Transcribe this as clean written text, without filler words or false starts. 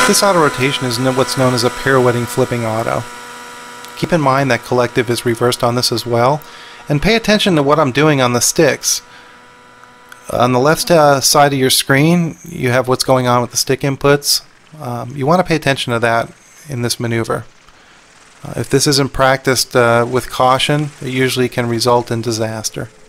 This autorotation is what's known as a pirouetting flipping auto. Keep in mind that collective is reversed on this as well, and pay attention to what I'm doing on the sticks. On the left side of your screen you have what's going on with the stick inputs. You want to pay attention to that in this maneuver. If this isn't practiced with caution, it usually can result in disaster.